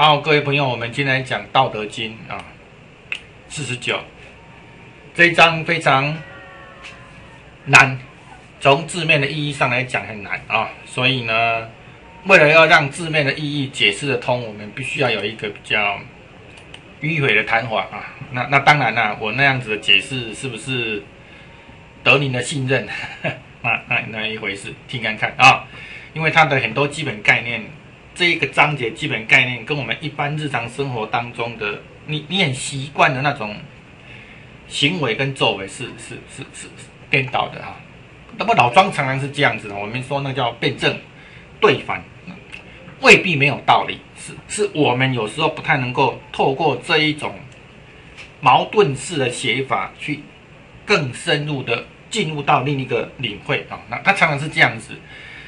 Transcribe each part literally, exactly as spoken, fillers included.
好，各位朋友，我们今天来讲《道德经》啊，四十九这一章非常难，从字面的意义上来讲很难啊，所以呢，为了要让字面的意义解释得通，我们必须要有一个比较迂回的谈法啊。那那当然啦，我那样子的解释是不是得您的信任？那那那一回事，听看看啊，因为它的很多基本概念。这一个章节基本概念跟我们一般日常生活当中的你你很习惯的那种行为跟作为是是是是颠倒的哈。那么老庄常常是这样子的，我们说那叫辩证对反，未必没有道理，是是我们有时候不太能够透过这一种矛盾式的写法去更深入的进入到另一个领会啊。那它常常是这样子，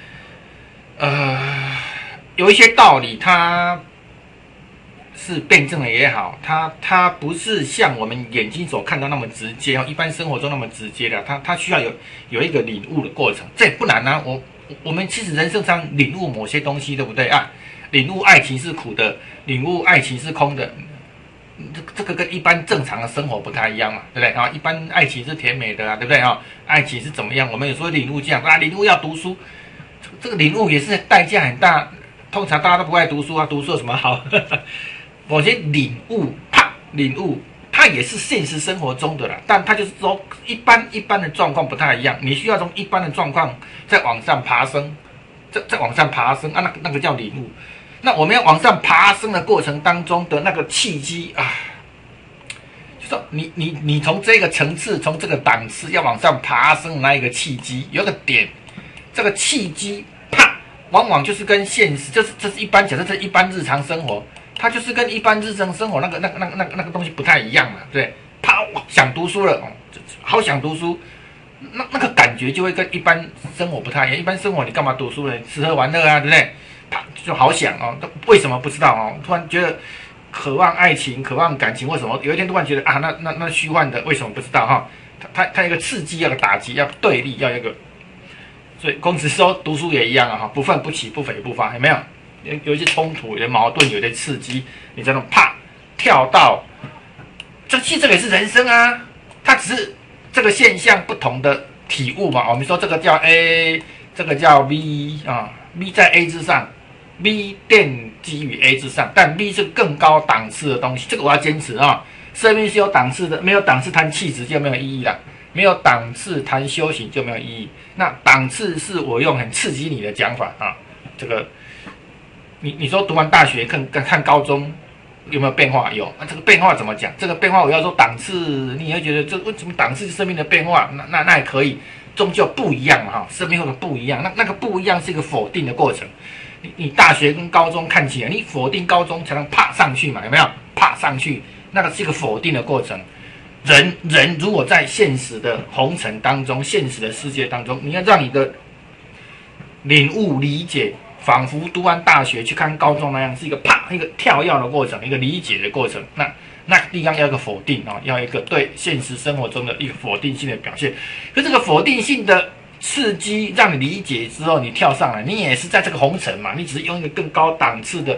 呃。有一些道理，它是辩证的也好，它它不是像我们眼睛所看到那么直接哦，一般生活中那么直接的，它它需要有有一个领悟的过程，这也不难啊。我我们其实人生上领悟某些东西，对不对啊？领悟爱情是苦的，领悟爱情是空的，这这个跟一般正常的生活不太一样嘛，对不对啊？一般爱情是甜美的啊，对不对啊？爱情是怎么样？我们有时候领悟这样啊，领悟要读书，这个领悟也是代价很大。通常大家都不爱读书啊，读书有什么好？某些领悟，啪，领悟，它也是现实生活中的啦，但它就是说一般一般的状况不太一样，你需要从一般的状况再往上爬升，再再往上爬升啊，那那个叫领悟。那我们要往上爬升的过程当中的那个契机啊，就说你你你从这个层次，从这个档次要往上爬升的那一个契机，有个点，这个契机。往往就是跟现实，这是这是一般，假设这是一般日常生活，它就是跟一般日常生活那个那个那个那个那个东西不太一样嘛，对不对？啪，想读书了，哦，好想读书，那那个感觉就会跟一般生活不太一样。一般生活你干嘛读书呢？吃喝玩乐啊，对不对？啪，就好想哦，为什么不知道哦？突然觉得渴望爱情，渴望感情，为什么？有一天突然觉得啊，那那那虚幻的，为什么不知道哈？它它它有一个刺激，要个打击，要对立，要一个。所以孔子说读书也一样啊，哈，不愤不启，不悱不发，有没有？有有一些冲突，有些矛盾，有些刺激，你在那啪跳到，这其实这个也是人生啊，它只是这个现象不同的体悟嘛。我们说这个叫 A， 这个叫 V 啊 ，V 在 A 之上 ，V 奠基于 A 之上，但 V 是更高档次的东西，这个我要坚持啊。生命是有档次的，没有档次谈气质就没有意义了。没有档次谈修行就没有意义。那档次是我用很刺激你的讲法啊，这个你你说读完大学看看高中有没有变化？有啊，这个变化怎么讲？这个变化我要说档次，你也会觉得这为什么档次是生命的变化？那那那也可以，终究不一样嘛哈，生命会有不一样。那那个不一样是一个否定的过程。你你大学跟高中看起来，你否定高中才能爬上去嘛？有没有？爬上去，那个是一个否定的过程。人人如果在现实的红尘当中，现实的世界当中，你要让你的领悟理解，仿佛读完大学去看高中那样，是一个啪一个跳跃的过程，一个理解的过程。那那地方要一个否定啊，要一个对现实生活中的一个否定性的表现。可这个否定性的刺激，让你理解之后，你跳上来，你也是在这个红尘嘛，你只是用一个更高档次的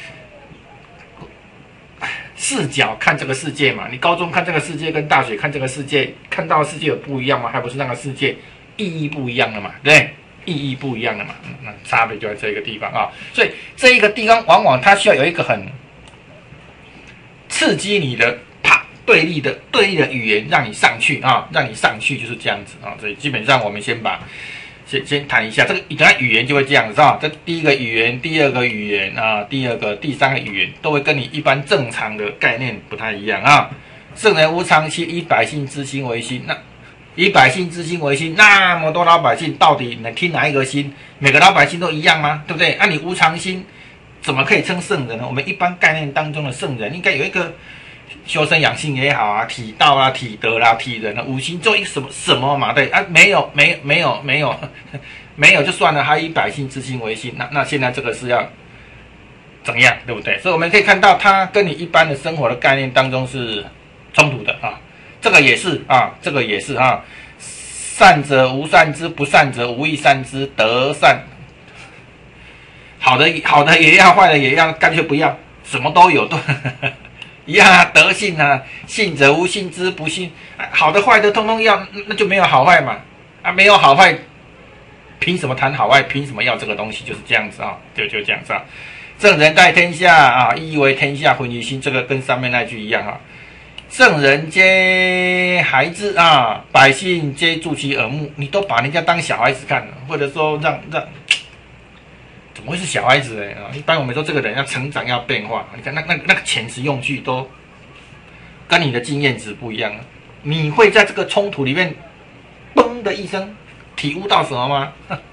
视角看这个世界嘛，你高中看这个世界跟大学看这个世界，看到的世界有不一样吗？还不是那个世界意义不一样的嘛，对不对？意义不一样的嘛，那差别就在这个地方啊。所以这一个地方往往它需要有一个很刺激你的啪对立的对立的语言，让你上去啊，让你上去就是这样子啊。所以基本上我们先把。先先谈一下这个，等下语言就会这样子啊。这第一个语言，第二个语言啊，第二个、第三个语言都会跟你一般正常的概念不太一样啊。圣人无常心，以百姓之心为心。那以百姓之心为心，那么多老百姓，到底你听哪一个心？每个老百姓都一样吗？对不对？啊，你无常心怎么可以称圣人呢？我们一般概念当中的圣人，应该有一个修身养性也好啊，体道啊、体德啦、啊、体人啊，五行做一什么什么嘛？对啊，没有，没有，没有，没有，没有就算了，还以百姓之心为心。那那现在这个是要怎样，对不对？所以我们可以看到，它跟你一般的生活的概念当中是冲突的啊。这个也是啊，这个也是啊。善者无善之，不善者无亦善之，得善。好的，好的也要，坏的也要，干脆不要。 什么都有，都一样啊，德性啊，信则无，信之不信，好的坏的通通要，那就没有好坏嘛，啊，没有好坏，凭什么谈好坏？凭什么要这个东西？就是这样子啊，就就这样子啊。圣人待天下啊，意为天下浑于心，这个跟上面那句一样啊。圣人皆孩子啊，百姓皆助其耳目。你都把人家当小孩子看了，或者说让让，怎么会是小孩子呢？啊，一般我们说这个人要成长要变化，你看那那那个遣词用句都跟你的经验值不一样了。你会在这个冲突里面嘣的一声体悟到什么吗？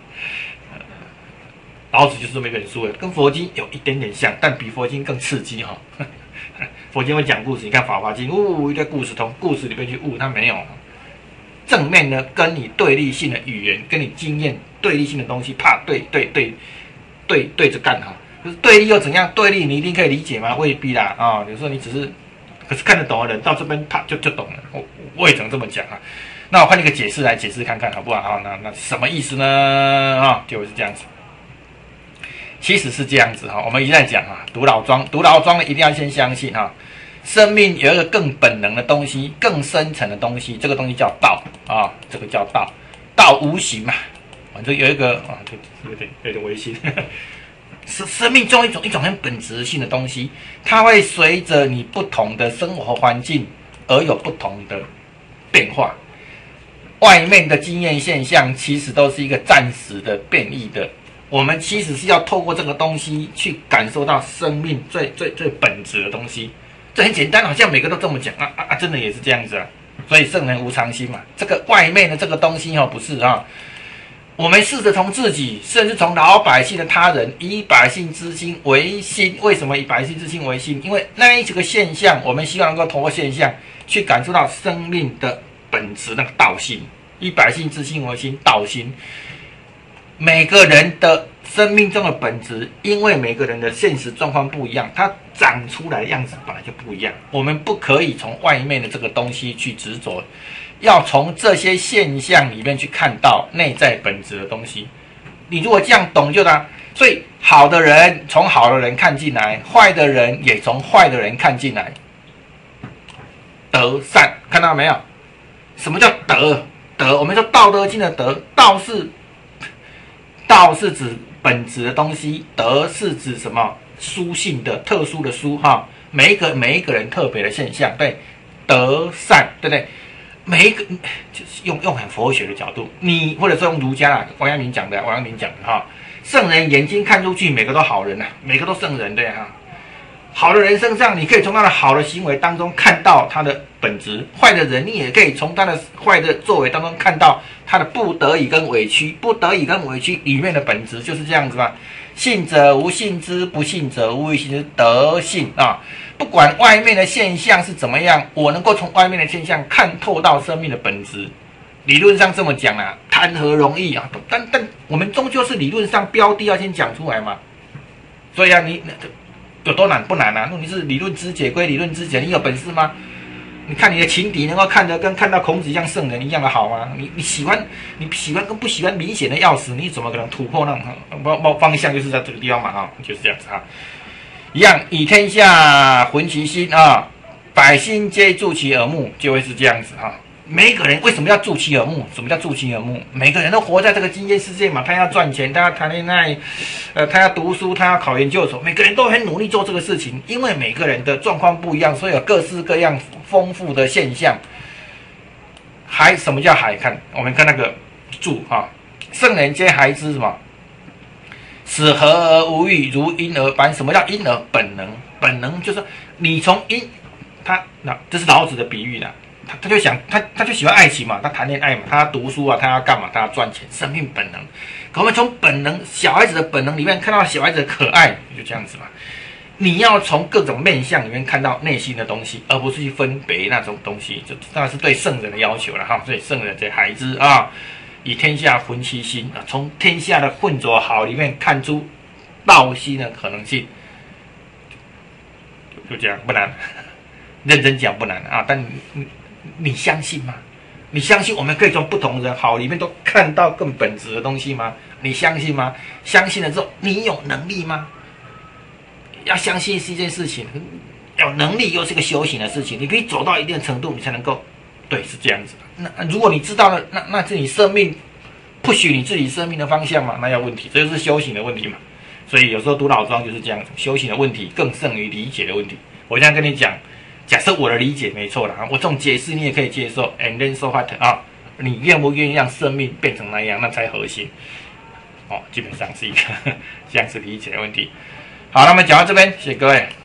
老子就是这么一本书，跟佛经有一点点像，但比佛经更刺激哈。佛经会讲故事，你看《法华经》，呜、哦，一堆故事从故事里面去悟，它没有正面的跟你对立性的语言，跟你经验对立性的东西，啪对对对对对着干哈。就是对立又怎样？对立你一定可以理解吗？未必啦啊、哦！有时候你只是，可是看得懂的人到这边啪就就懂了。我我也只能这么讲啊。那我换一个解释来解释看看好不好？好，那那什么意思呢？啊、哦，就是这样子。其实是这样子哈，我们一再讲啊，读老庄，读老庄一定要先相信哈，生命有一个更本能的东西，更深层的东西，这个东西叫道啊，这个叫道，道无形嘛，反正有一个啊，这有点有点危险，生生命中一种一种很本质性的东西，它会随着你不同的生活环境而有不同的变化，外面的经验现象其实都是一个暂时的变异的。我们其实是要透过这个东西去感受到生命最最最本质的东西，这很简单，好像每个都这么讲啊啊啊，真的也是这样子啊。所以圣人无常心嘛，这个外面的这个东西哦，不是啊。我们试着从自己，甚至从老百姓的他人，以百姓之心为心。为什么以百姓之心为心？因为那一个现象，我们希望能够透过现象去感受到生命的本质，那个道性。以百姓之心为心，道心。每个人的生命中的本质，因为每个人的现实状况不一样，它长出来的样子本来就不一样。我们不可以从外面的这个东西去执着，要从这些现象里面去看到内在本质的东西。你如果这样懂就啦。所以好的人从好的人看进来，坏的人也从坏的人看进来。德善，看到没有？什么叫德？德，我们说《道德经》的德，道是。道是指本质的东西，德是指什么？殊性的、特殊的殊哈。每一个每一个人特别的现象，对，德善，对不对？每一个就是用用很佛学的角度，你或者说用儒家啦，王阳明讲的，王阳明讲的哈。圣人眼睛看出去，每个都好人呐、啊，每个都圣人，对哈。好的人身上，你可以从他的好的行为当中看到他的本质；坏的人，你也可以从他的坏的作为当中看到他的不得已跟委屈。不得已跟委屈里面的本质就是这样子嘛。信者无，信之不信者无，以行之德性啊。不管外面的现象是怎么样，我能够从外面的现象看透到生命的本质。理论上这么讲啊，谈何容易啊！但但我们终究是理论上标的要先讲出来嘛。所以啊，你有多难不难啊？问题是理论之解归理论之解，你有本事吗？你看你的情敌能够看得跟看到孔子一样圣人一样的好吗？你你喜欢你喜欢跟不喜欢明显的要死，你怎么可能突破那种方方向？就是在这个地方嘛啊，就是这样子啊。一样以天下浑其心啊，百姓皆助其耳目，就会是这样子啊。每一个人为什么要助其耳目？什么叫助其耳目？每个人都活在这个经验世界嘛，他要赚钱，他要谈恋爱，呃，他要读书，他要考研究所，每个人都很努力做这个事情。因为每个人的状况不一样，所以有各式各样丰富的现象。还什么叫海？看我们看那个注啊，圣人皆孩之什么？使和而无欲，如婴儿般。什么叫婴儿？本能，本能就是你从婴，他那这是老子的比喻啦。他他就想他他就喜欢爱情嘛，他谈恋爱嘛，他要读书啊，他要干嘛？他要赚钱，生命本能。可我们从本能小孩子的本能里面看到小孩子的可爱，就这样子嘛。你要从各种面相里面看到内心的东西，而不是去分别那种东西，这当然是对圣人的要求了哈。所以圣人这孩子啊，以天下浑其心啊，从天下的混浊好里面看出道心的可能性，就这样不难，认真讲不难啊，但你。你相信吗？你相信我们可以从不同的好里面都看到更本质的东西吗？你相信吗？相信了之后，你有能力吗？ 要相信是一件事情，有能力又是个修行的事情，你可以走到一定的程度，你才能够，对，是这样子的。那如果你知道了，那那是你生命不许你自己生命的方向嘛，那有问题，这就是修行的问题嘛。所以有时候读老庄就是这样子，修行的问题更胜于理解的问题。我这样跟你讲，假设我的理解没错了，我这种解释你也可以接受 ，and then so what 啊，你愿不愿意让生命变成那样，那才核心。哦，基本上是一个这样子理解的问题。好，那么讲到这边，谢谢各位。